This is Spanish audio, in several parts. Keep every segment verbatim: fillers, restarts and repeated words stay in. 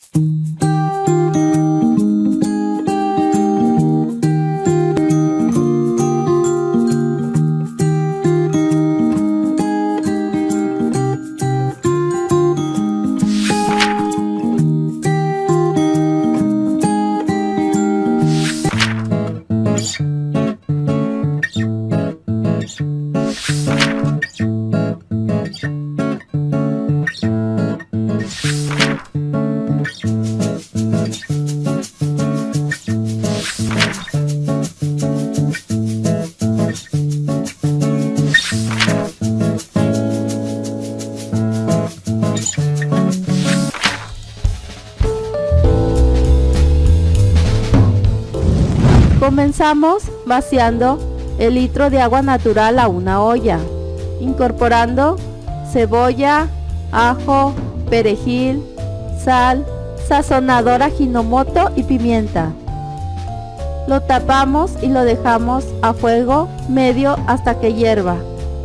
Comenzamos vaciando el litro de agua natural a una olla, incorporando cebolla, ajo, perejil, sal, sazonador Ajinomoto y pimienta. Lo tapamos y lo dejamos a fuego medio hasta que hierva.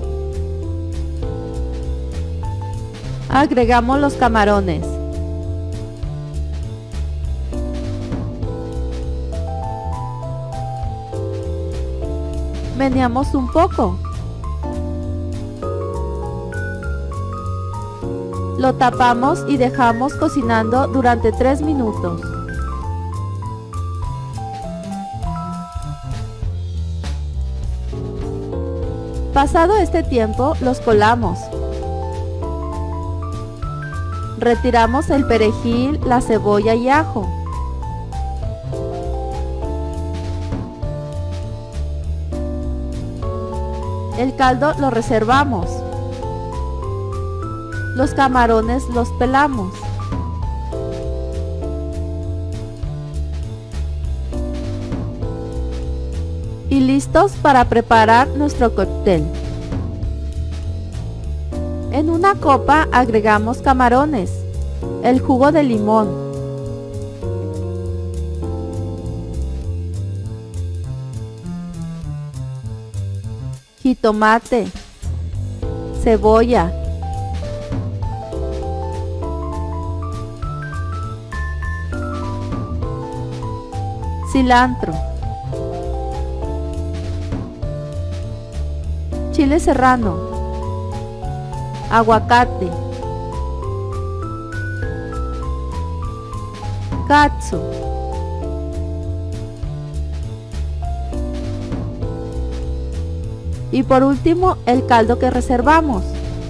Agregamos los camarones. Meneamos un poco. Lo tapamos y dejamos cocinando durante tres minutos. Pasado este tiempo, los colamos. Retiramos el perejil, la cebolla y ajo. El caldo lo reservamos. Los camarones los pelamos. Y listos para preparar nuestro cóctel. En una copa agregamos camarones, el jugo de limón, jitomate, cebolla, cilantro, chile serrano, aguacate, katsu, y por último el caldo que reservamos.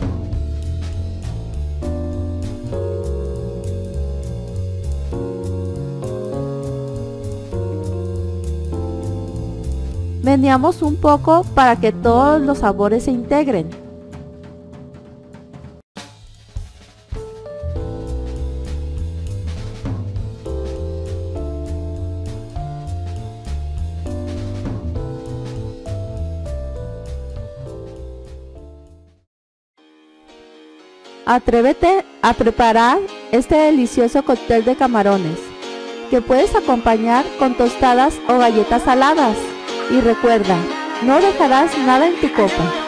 Meneamos un poco para que todos los sabores se integren. Atrévete a preparar este delicioso cóctel de camarones, que puedes acompañar con tostadas o galletas saladas. Y recuerda, no dejarás nada en tu copa.